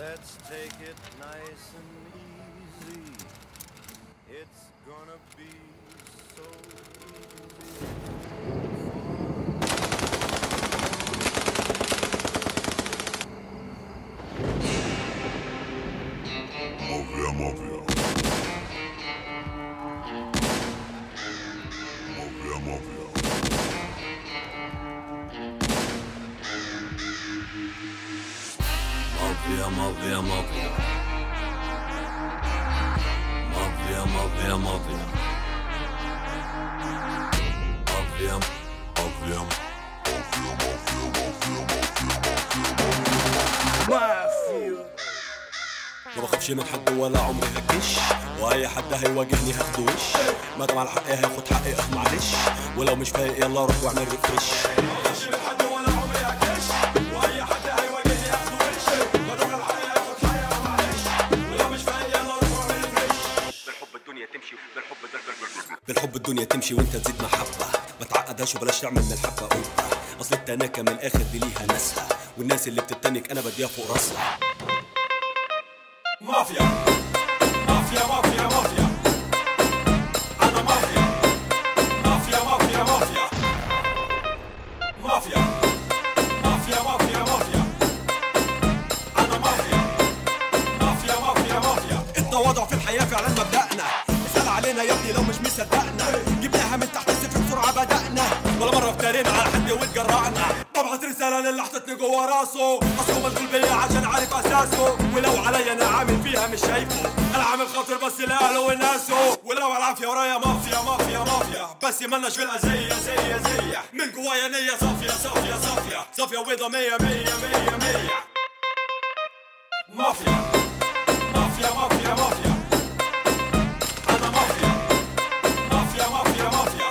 Let's take it nice and easy. It's gonna be so easy. Mafia, mafia. Mafia, mafia. Mafia, mafia, mafia. Mafia, mafia, mafia. Mafia, mafia. Mafia. ما بخافش من حد ولا عمري هكش، واي حد هيواجهني هاخده وش، ما دام على حقي هياخد حقي معلش، ولو مش فايق يلا روح واعمل ريفرش. ما بخافش من حد ولا عمري هكش، واي حد هيواجهني هاخده وش، ما دام على حقي هياخد حقي معلش، ولو مش فايق يلا روح واعمل ريفرش. بالحب الدنيا تمشي، بالحب الدنيا تمشي وانت تزيد محبة، ما تعقدهاش وبلاش تعمل من الحبة قبة، اصل التناكة من الاخر دي ليها ناسها، والناس اللي بتتنك انا بديها فوق راسها. مافيا مافيا مافيا مافيا، أنا مافيا مافيا مافيا مافيا مافيا مافيا مافيا مافيا، أنا مافيا مافيا مافيا مافيا. التواضع في الحياة فعلا مبدأنا، اسأل علينا يا ابني لو مش مصدقنا، جبناها من تحت الصفر بسرعة بدأنا، ولا مرة افترينا على حد واتجرأنا. ببعت رسالة للي حطتني جوا راسه، اصله مشغول بيا عشان عارف اساسه، ولو عليا انا عامل فيها مش شايفه، انا عامل خاطر بس لاهله وناسه، ولو على العافية ورايا مافيا مافيا مافيا، بس مالناش في الأذية زي من جوايا نية صافية صافية صافية صافية وبيضة مية مية مية مية. مافيا مافيا مافيا مافيا، أنا مافيا مافيا مافيا مافيا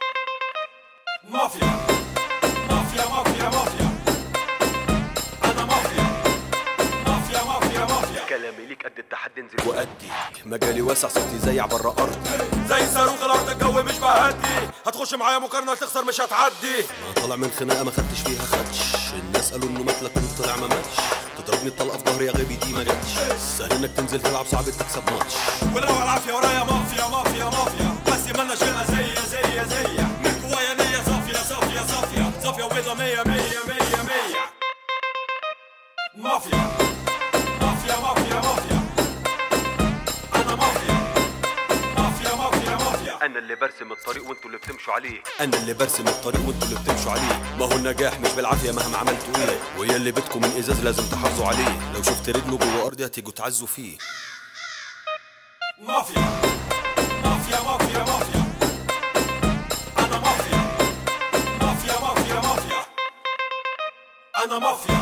مافيا مافيا مافيا مافيا، أنا مافيا مافيا مافيا مافيا. كلامي ليك قد التحدي انزل وأدي مجالي واسع صوتي زي عبر أرضي، زي صاروخ الارض الجو مش بهدي، هتخش معايا مقارنة تخسر مش هتعدي. أنا طالع من خناقة ما خدتش فيها خدش، الناس قالوا إنه مات لكن طلع ما ماتش، تضربني الطلقة في ظهري يا غبي دي ما جاتش، سهل إنك تنزل تلعب صعب تكسب ماتش، ولو على العافية ورايا مافيا مافيا مافيا، بس مالناش في الأذية زي من جوايا نية صافية صافية صافية صافية وبيضة مية مية مية مية. مافيا مافيا مافيا مافيا، أنا مافيا مافيا مافيا مافيا. أنا اللي برسم الطريق وانتوا اللي بتمشوا عليه، أنا اللي برسم الطريق وانتوا اللي بتمشوا عليه، ما هو النجاح مش بالعافية مهما عملتوا إيه، ويا اللي بيتكم من إزاز لازم تحافظوا عليه، لو شفت رجله جوه أرضي هتيجوا تعزوا فيه. مافيا مافيا مافيا مافيا، أنا مافيا مافيا مافيا مافيا، أنا مافيا